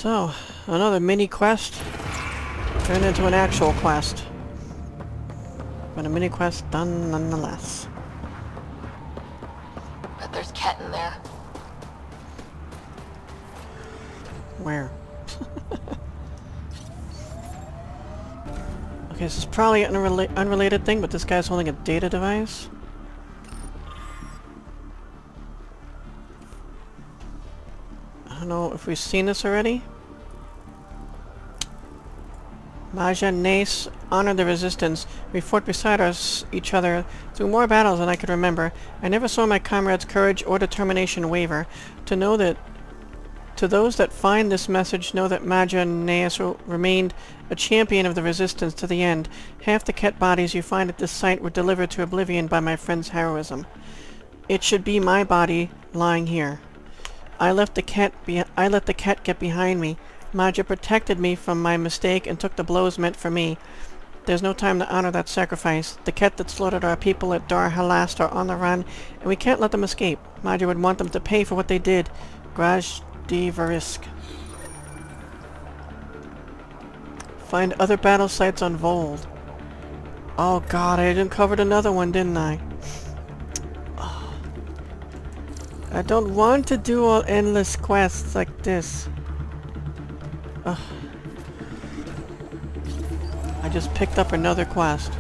So, another mini quest turned into an actual quest. But a mini quest done nonetheless. Bet there's Ket in there. Where? Okay, this is probably an unrelated thing, but this guy's holding a data device. I don't know if we've seen this already. Maja Nace honored the resistance. We fought beside each other through more battles than I could remember. I never saw my comrades' courage or determination waver. To those that find this message, know that Maja Nace remained a champion of the resistance to the end. Half the Ket bodies you find at this site were delivered to oblivion by my friend's heroism. It should be my body lying here. I let the Ket get behind me. Maja protected me from my mistake and took the blows meant for me. There's no time to honor that sacrifice. The Ket that slaughtered our people at Dar Halast are on the run, and we can't let them escape. Maja would want them to pay for what they did. Graj D. Verisk. Find other battle sites on Voeld. Oh god, I uncovered another one, didn't I? Oh. I don't want to do all endless quests like this. Ugh. I just picked up another quest.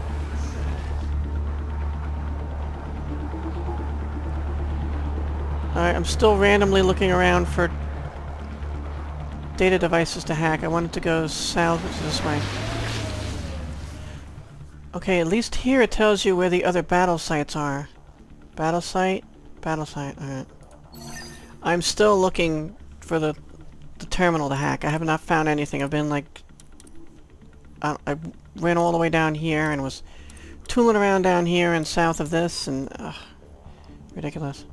Alright, I'm still randomly looking around for data devices to hack. I wanted to go south, which is this way. Okay, at least here it tells you where the other battle sites are. Battle site? Battle site, alright. I'm still looking for the terminal to hack. I have not found anything. I've been like... I ran all the way down here and was tooling around down here and south of this and... ridiculous.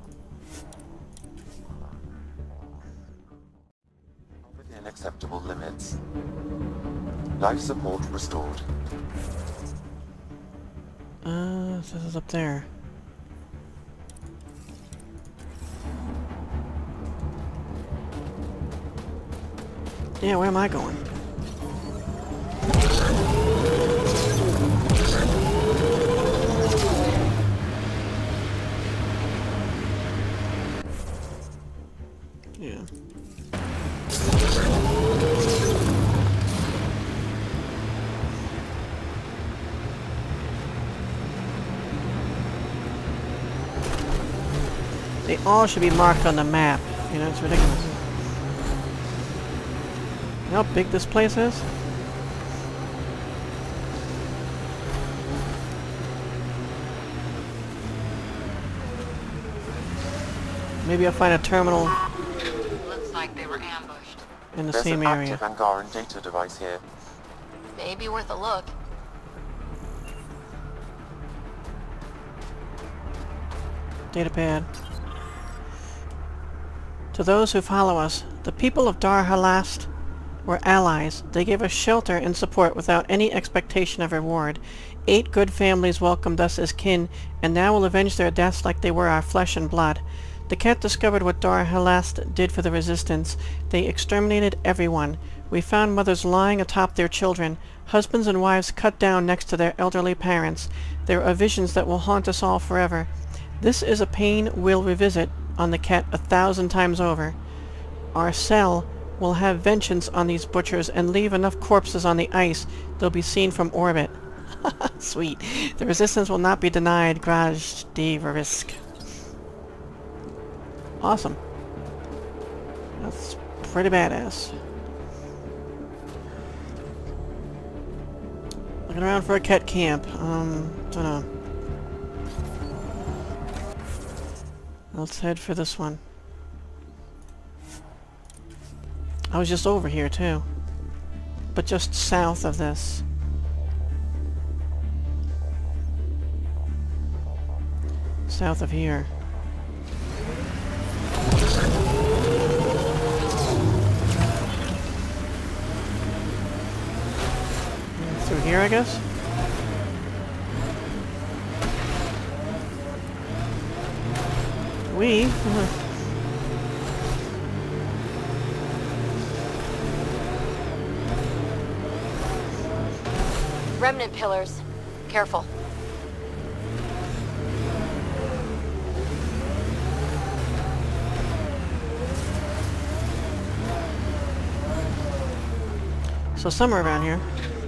Within acceptable limits. Life support restored. This is up there. Yeah, where am I going? Yeah. They all should be marked on the map. You know, it's ridiculous. You know how big this place is? Maybe I'll find a terminal. Looks like they were ambushed. In the same area. There's an active Angaran data device here. Maybe worth a look. Datapad. To those who follow us, the people of Dar Halast were allies. They gave us shelter and support without any expectation of reward. 8 good families welcomed us as kin, and now will avenge their deaths like they were our flesh and blood. The Ket discovered what Dar Halast did for the resistance. They exterminated everyone. We found mothers lying atop their children, husbands and wives cut down next to their elderly parents. There are visions that will haunt us all forever. This is a pain we'll revisit on the Ket 1,000 times over. Our cell will have vengeance on these butchers and leave enough corpses on the ice they'll be seen from orbit. Sweet. The resistance will not be denied. Graj D. Verisk. Awesome. That's pretty badass. Looking around for a Ket camp. Dunno. Let's head for this one. I was just over here too. But just south of this. South of here. Through here, I guess? Remnant pillars. Careful. So somewhere around here.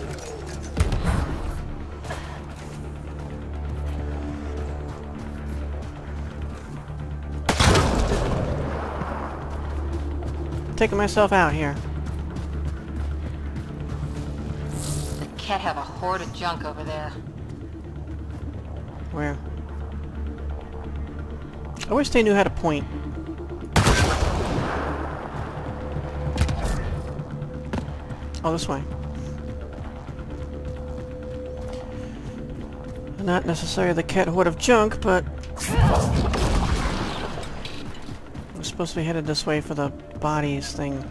Taking myself out here. The Ket have a horde of junk over there. Where? I wish they knew how to point. Oh, this way. Not necessarily the Ket horde of junk, but we're supposed to be headed this way for the bodies thing.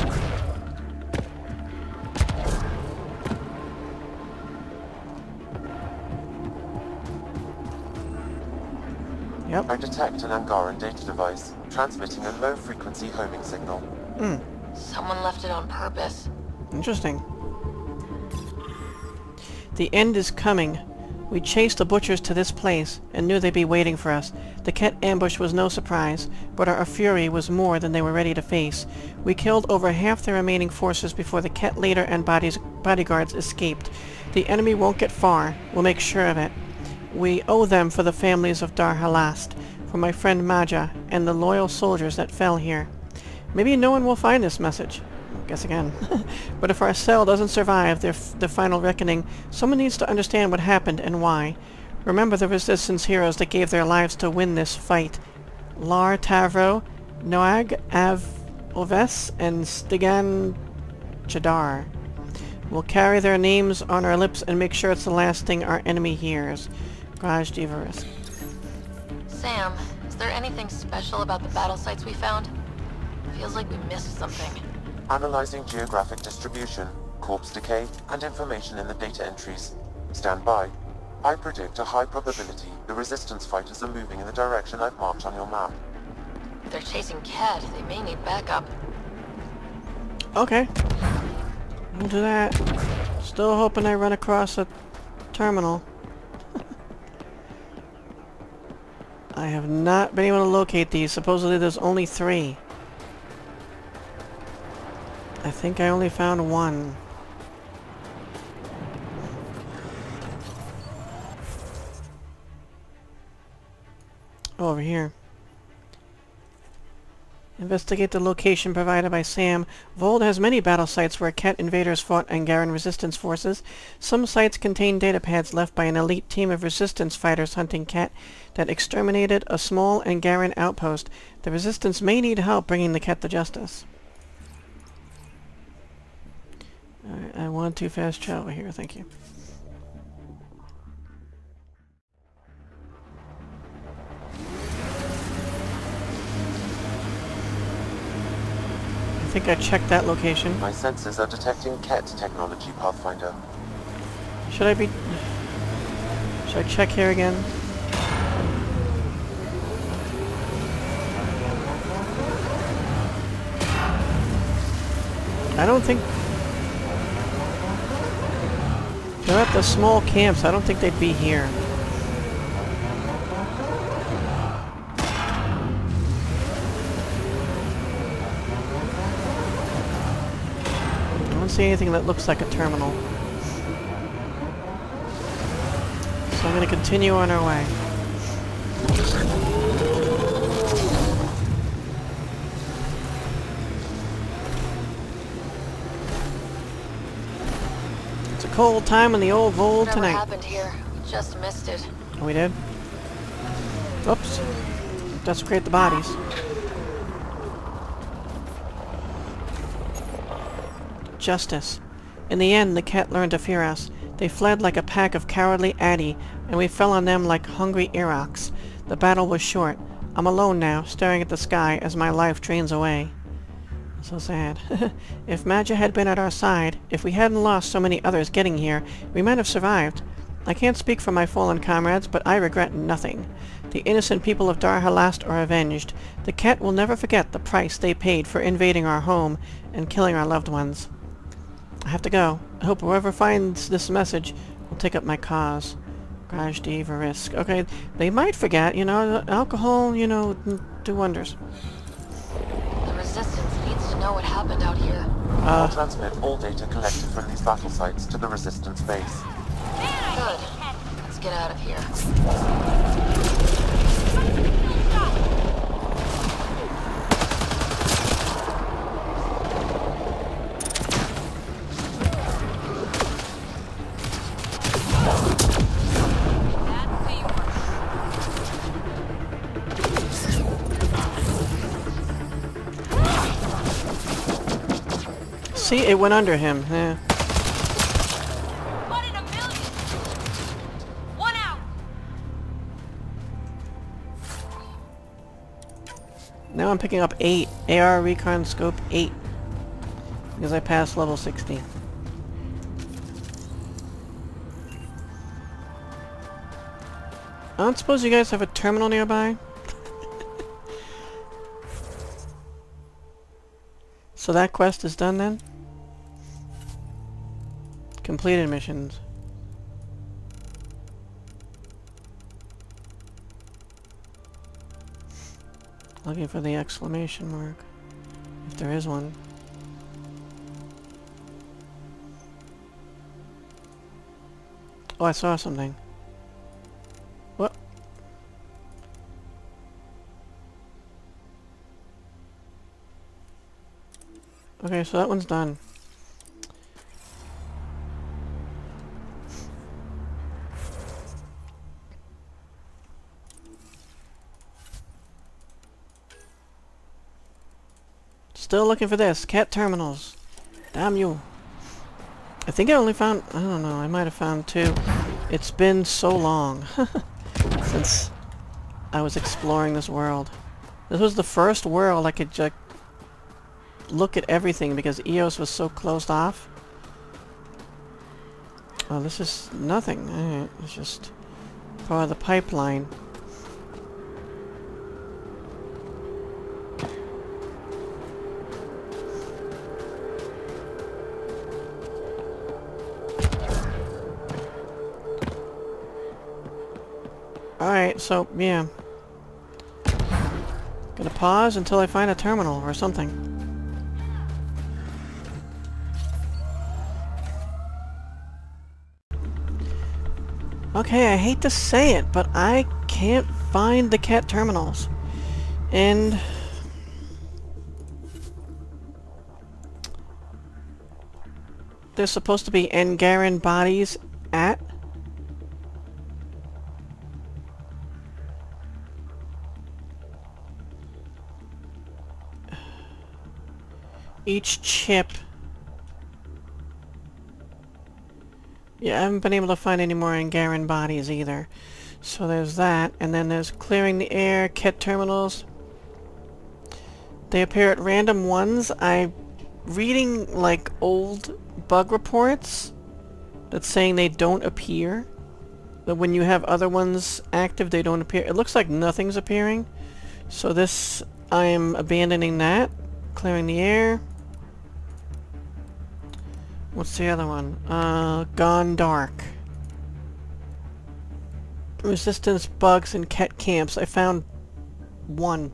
Yep. I detect an Angaran data device, transmitting a low-frequency homing signal. Someone left it on purpose. Interesting. The end is coming. We chased the butchers to this place, and knew they'd be waiting for us. The Ket ambush was no surprise, but our fury was more than they were ready to face. We killed over half the remaining forces before the Ket leader and bodyguards escaped. The enemy won't get far. We'll make sure of it. We owe them for the families of Dar Halast, for my friend Maja, and the loyal soldiers that fell here. Maybe no one will find this message. Guess again. But if our cell doesn't survive the final reckoning, someone needs to understand what happened and why. Remember the Resistance heroes that gave their lives to win this fight. Lar Tavro, Noag Av Oves, and Stigan Chadar. We'll carry their names on our lips and make sure it's the last thing our enemy hears. Raj Divaris. Sam, is there anything special about the battle sites we found? Feels like we missed something. Analyzing geographic distribution, corpse decay, and information in the data entries. Stand by. I predict a high probability the Resistance fighters are moving in the direction I've marked on your map. If they're chasing Ket, they may need backup. Okay. We'll do that. Still hoping I run across a terminal. I have not been able to locate these. Supposedly there's only 3. I think I only found 1. Oh, over here. Investigate the location provided by s.a.m. Voeld has many battle sites where Ket invaders fought Angaran resistance forces. Some sites contain datapads left by an elite team of resistance fighters hunting Ket that exterminated a small Angaran outpost. The resistance may need help bringing the Ket to justice. Alright, I want to fast travel here, thank you. I think I checked that location. My sensors are detecting Ket technology, Pathfinder. Should I check here again? I don't think... They're at the small camps. I don't think they'd be here. I don't see anything that looks like a terminal. So I'm going to continue on our way. It's a cold time in the old Voeld Whatever tonight. happened here, we just missed it. Oh, we did? Oops. Desecrate the bodies. Justice. In the end, the Ket learned to fear us. They fled like a pack of cowardly Addi, and we fell on them like hungry Iroks. The battle was short. I'm alone now, staring at the sky as my life drains away. So sad. If Maja had been at our side, if we hadn't lost so many others getting here, we might have survived. I can't speak for my fallen comrades, but I regret nothing. The innocent people of Dar Halast are avenged. The Ket will never forget the price they paid for invading our home and killing our loved ones. I have to go. I hope whoever finds this message take up my cause. Garage diva risk. Okay, they might forget, you know, alcohol, you know, do wonders. The Resistance needs to know what happened out here. I'll transmit all data collected from these battle sites to the Resistance base. Good. Let's get out of here. See, it went under him. Yeah. One in a million. One out. Now I'm picking up 8. AR Recon Scope 8. Because I passed level 60. I don't suppose you guys have a terminal nearby? So that quest is done then? Completed missions. Looking for the exclamation mark. If there is one. Oh, I saw something. What? Okay, so that one's done. Still looking for this. Cat terminals. Damn you. I think I only found... I don't know. I might have found 2. It's been so long since I was exploring this world. This was the first world I could just look at everything because EOS was so closed off. Oh, this is nothing. It's just part of the pipeline. Alright, so, yeah. Gonna pause until I find a terminal or something. Okay, I hate to say it, but I can't find the cat terminals. And... there's supposed to be Angaran bodies at... each chip. Yeah, I haven't been able to find any more Angaran bodies either. So there's that, and then there's clearing the air, cat terminals. They appear at random ones. I'm reading like old bug reports that's saying they don't appear. That when you have other ones active, they don't appear. It looks like nothing's appearing. So this, I am abandoning that. Clearing the air. What's the other one? Gone Dark. Resistance bugs and cat camps. I found 1.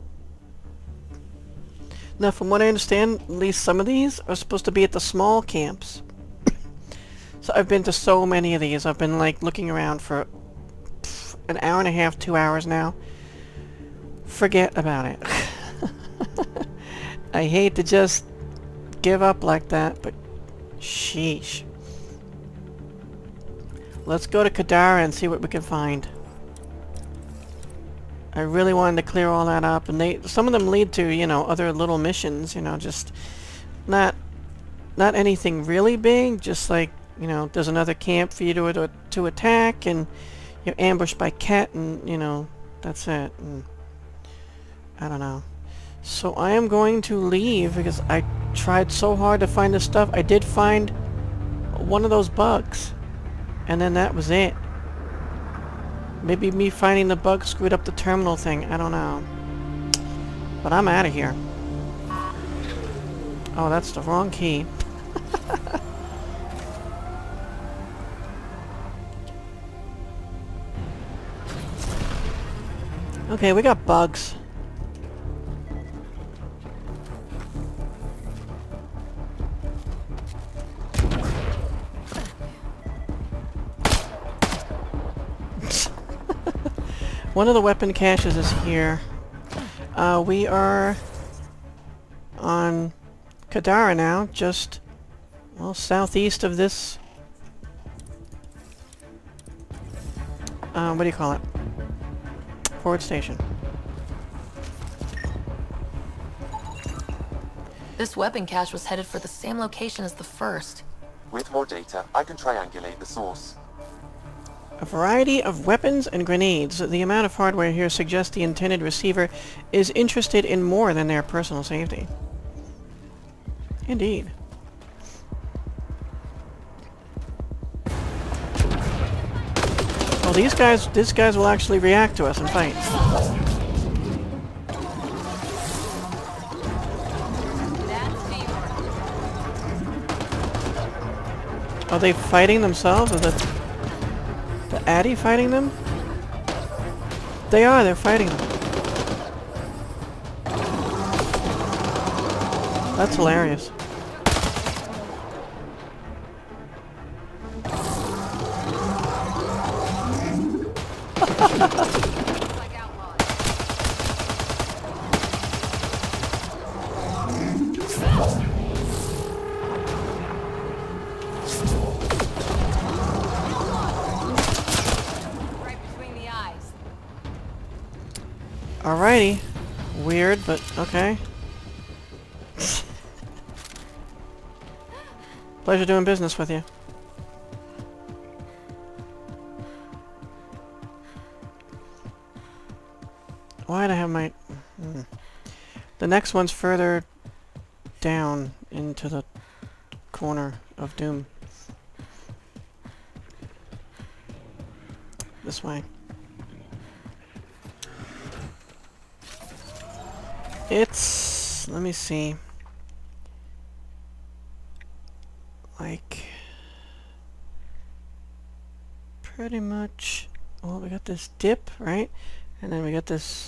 Now, from what I understand, at least some of these are supposed to be at the small camps. So I've been to so many of these. I've been, like, looking around for an hour and a half, 2 hours now. Forget about it. I hate to just give up like that, but sheesh. Let's go to Kadara and see what we can find. I really wanted to clear all that up, and some of them lead to, you know, other little missions, you know, just not anything really big, just like, you know, there's another camp for you to attack, and you're ambushed by cat, and, you know, that's it. And I don't know. So I am going to leave because I tried so hard to find this stuff. I did find one of those bugs, and then that was it. Maybe me finding the bug screwed up the terminal thing. I don't know. But I'm out of here. Oh, that's the wrong key. Okay, we got bugs. One of the weapon caches is here. We are on Kadara now, just, well, southeast of this... what do you call it? Forward station. This weapon cache was headed for the same location as the first. With more data, I can triangulate the source. A variety of weapons and grenades. The amount of hardware here suggests the intended receiver is interested in more than their personal safety. Indeed. Well, these guys will actually react to us and fight. Are they fighting themselves? Is the Addy fighting them? They are, they're fighting them. That's hilarious. Alrighty. Weird, but okay. Pleasure doing business with you. Why'd I have my... The next one's further down into the corner of Doom. This way. It's... let me see. Like... pretty much... well, we got this dip, right? And then we got this...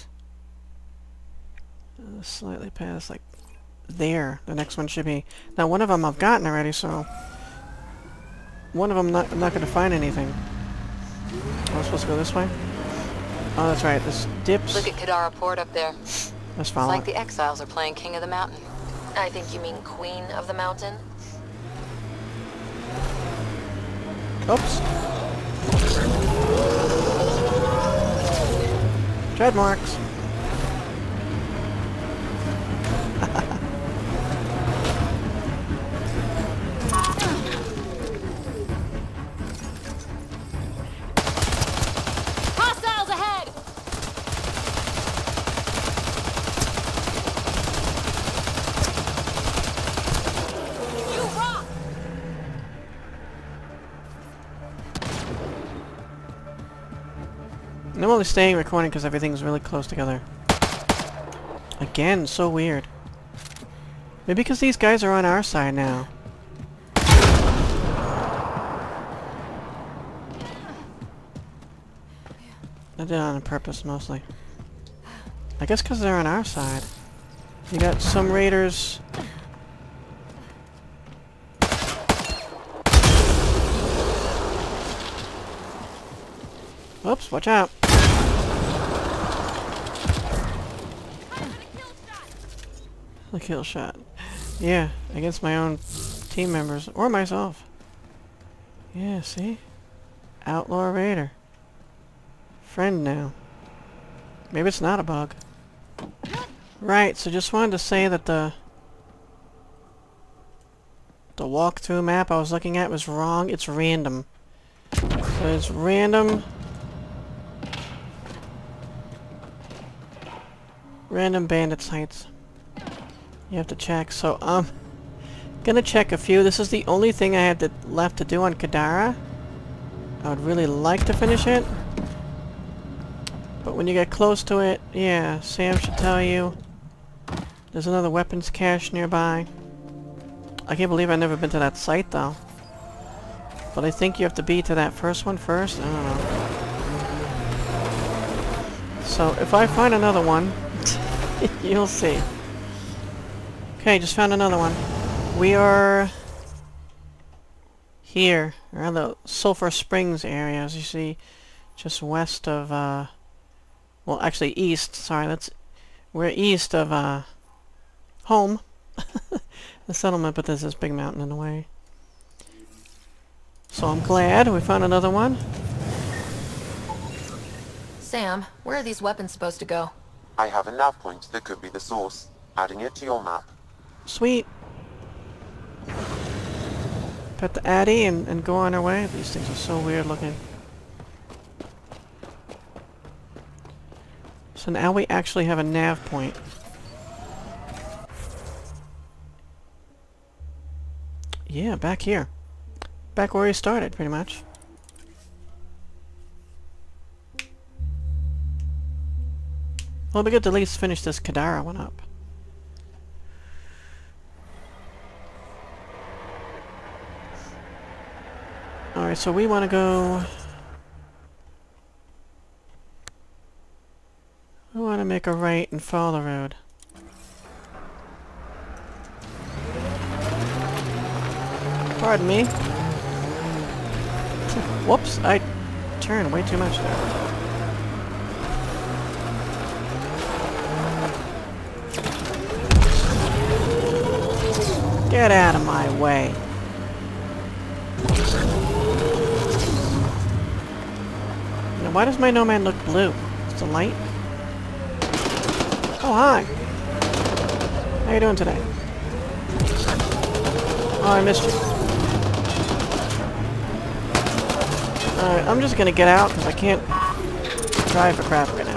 slightly past, like... there. The next one should be... now, one of them I've gotten already, so... one of them I'm not going to find anything. I'm supposed to go this way? Oh, that's right. This dips... Look at Kadara Port up there. Let's follow It's like it. the exiles are playing King of the Mountain. I think you mean Queen of the Mountain. Oops. Tread marks. Hostiles ahead! You rock! And I'm only staying recording because everything's really close together. Again, so weird. Maybe because these guys are on our side now. I did it on purpose, mostly. I guess because they're on our side. You got some raiders... Oops, watch out. A kill shot. Yeah, against my own team members. Or myself. Yeah, see? Outlaw raider. Friend now. Maybe it's not a bug. Right, so just wanted to say that the walkthrough map I was looking at was wrong. It's random. So it's random... random bandit sites. You have to check. So, gonna check a few. This is the only thing I had left to do on Kadara. I would really like to finish it. But when you get close to it, yeah, Sam should tell you. There's another weapons cache nearby. I can't believe I've never been to that site, though. But I think you have to be to that first one first. I don't know. So if I find another one, you'll see. Okay, just found another one. We are here, around the Sulphur Springs area, as you see, just west of, well, actually east, sorry, we're east of, home, the settlement, but there's this big mountain in the way. So I'm glad we found another one. Sam, where are these weapons supposed to go? I have a nav point that could be the source. Adding it to your map. Sweet. Put the Addy and go on our way. These things are so weird looking. So now we actually have a nav point. Yeah, back here. Back where we started, pretty much. Well, it'll be good to at least finish this Kadara one up. Alright, so we want to go... We want to make a right and follow the road. Pardon me. Whoops, I turned way too much there. Get out of my way. Now, why does my Nomad look blue? It's the light? Oh, hi. How you doing today? Oh, I missed you. Alright, I'm just gonna get out because I can't drive for crap right now.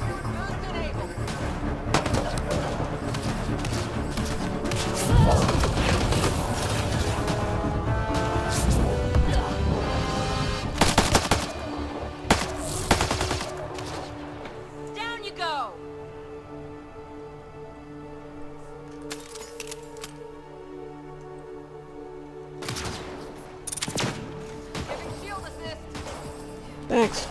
Down you go! Thanks.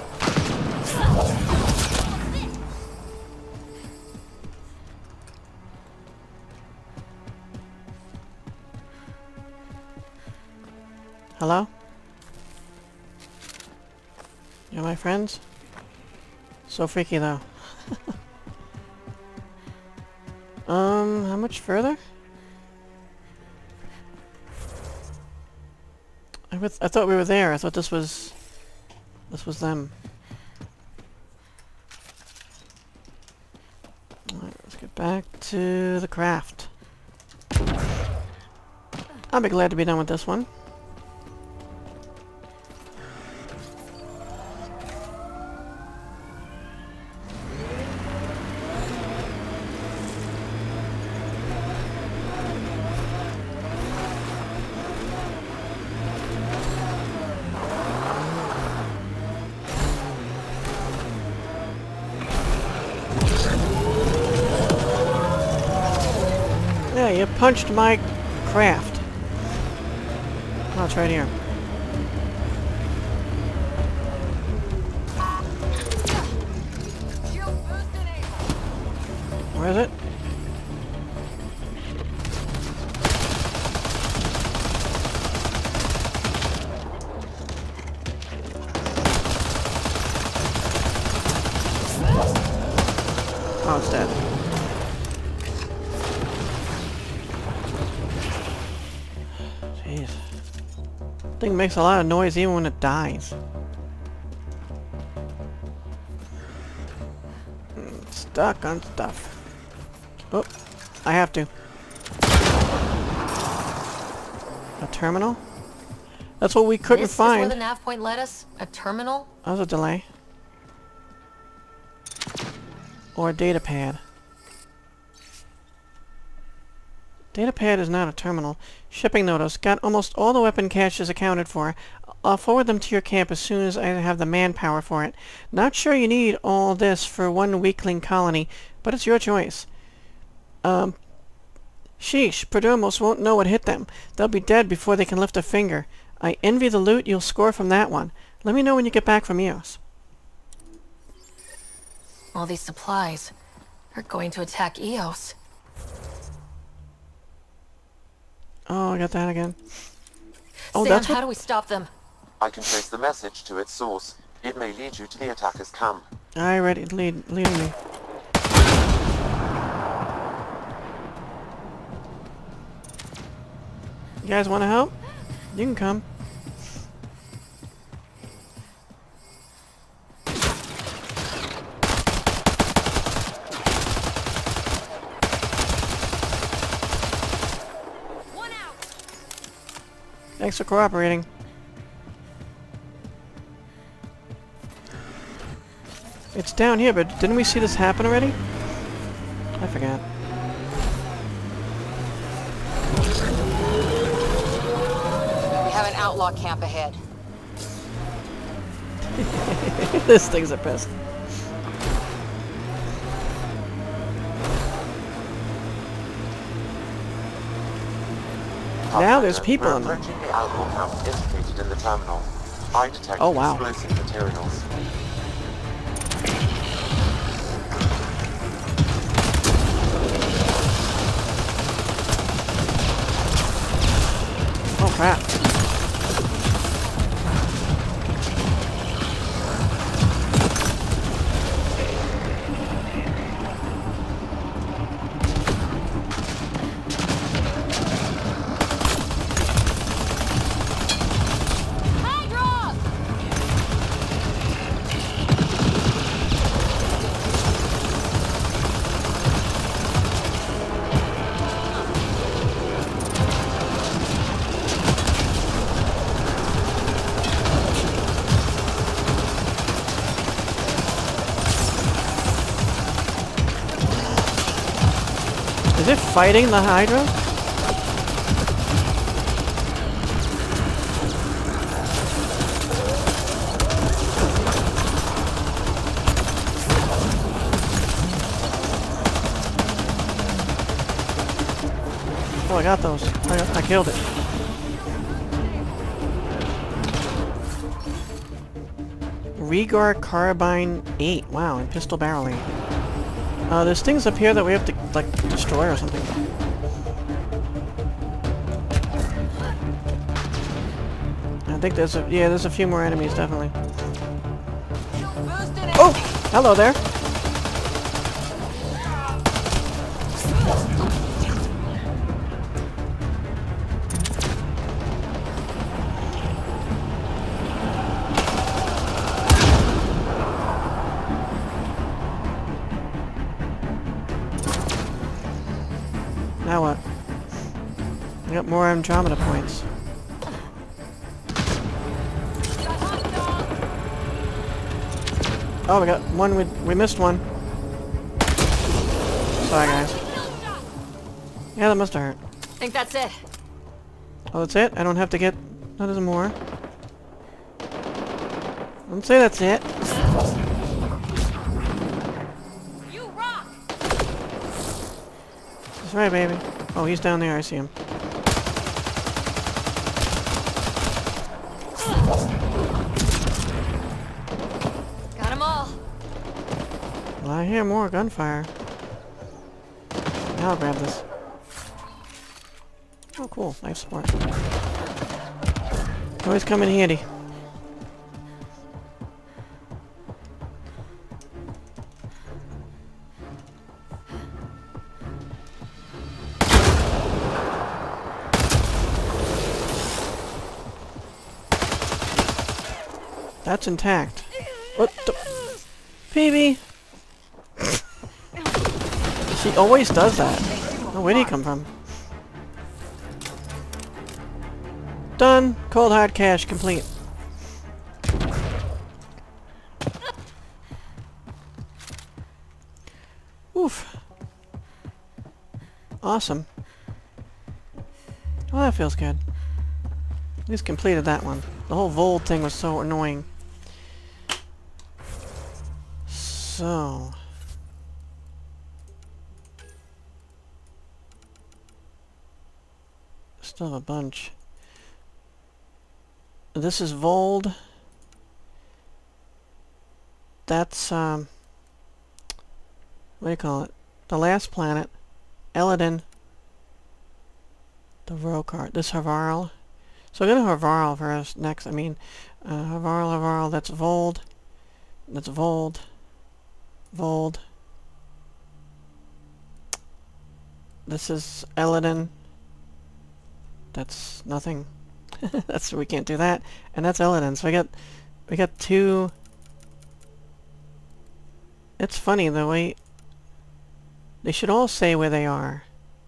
Hello? You're my friends? So freaky though. How much further? I thought we were there. I thought this was them. Alright, let's get back to the craft. I'll be glad to be done with this one. Yeah, you punched my craft. Oh, it's right here. Where is it? Oh, it's dead. Jeez. Thing makes a lot of noise even when it dies. Stuck on stuff. Oh, I have to. A terminal? That's what we couldn't This find. is where the nav point led us? A terminal? That was a delay. Or a data pad. Data pad is not a terminal. Shipping notice. Got almost all the weapon caches accounted for. I'll forward them to your camp as soon as I have the manpower for it. Not sure you need all this for one weakling colony, but it's your choice. Sheesh, Perdermos won't know what hit them. They'll be dead before they can lift a finger. I envy the loot you'll score from that one. Let me know when you get back from EOS. All these supplies are going to attack Eos. Oh, I got that again. Oh, Sam, that's how what... do we stop them? I can trace the message to its source. It may lead you to the attacker's camp. I ready. Leading me. You guys want to help? You can come. One out. Thanks for cooperating. It's down here, but didn't we see this happen already? I forgot. We have an outlaw camp ahead. This thing's a pest. Now there's people We're in there. approaching the outlaw camp indicated in the terminal. I detect Oh, wow. explosive materials. Oh crap. Is it fighting the Hydra? Oh, I got those. I killed it. Regar Carbine 8. Wow, and pistol barreling. There's things up here that we have to, like, destroy or something. I think there's a few more enemies, definitely. Oh! Hello there! Now what? We got more Andromeda points. Oh, we got one. We missed one. Sorry, guys. Yeah, that must have hurt. Think that's it. Oh, that's it? I don't have to get... No, there's more. Don't say that's it. You rock. That's right, baby. Oh, he's down there. I see him. Got them all. Well, I hear more gunfire. Now I'll grab this. Oh, cool. Life support. Always come in handy. That's intact. What the... Phoebe! She always does that. Oh, where did he come from? Done! Cold hard cache complete. Oof. Awesome. Well, that feels good. At least completed that one. The whole Voeld thing was so annoying. So... Still have a bunch. This is Voeld. That's, what do you call it? The last planet. Eladin. The Rokar. This Havarl. So we're going to Havarl first next. I mean, Havarl, that's Voeld. That's Voeld. Voeld. This is Eladin. That's nothing. That's, we can't do that. And that's Eladin. So we got two. It's funny the way they should all say where they are.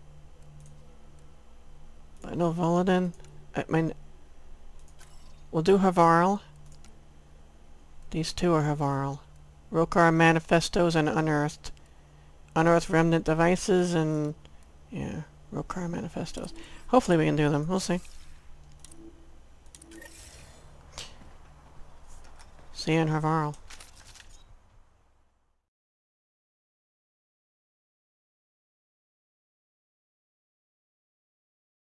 I know Voladin. I mean, we'll do Havarl. These two are Havarl. Rokar Manifestos and Unearthed. Unearthed Remnant Devices and... yeah, Rokar Manifestos. Hopefully we can do them. We'll see. See you in Havarl.